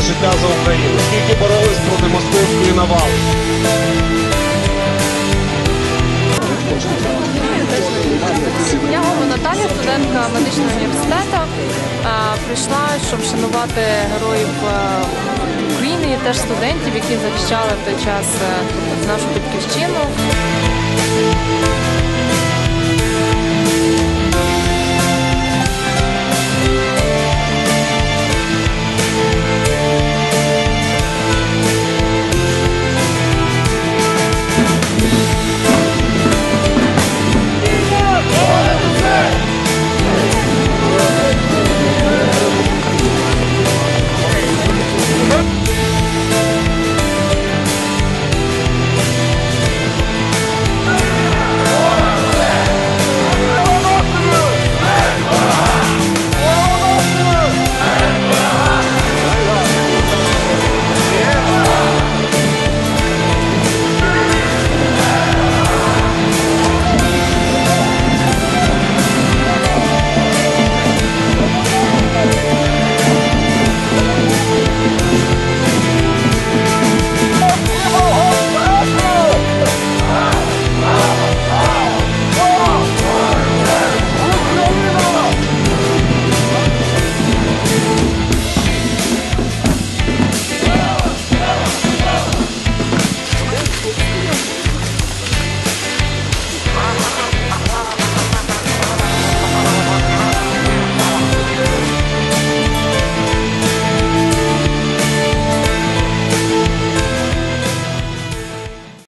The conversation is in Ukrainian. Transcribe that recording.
життя за Україну, скільки боролись проти московської навали. Я Гова Наталія, студентка медичного університету. Прийшла, щоб вшанувати героїв України і теж студентів, які захищали в той час нашу батьківщину.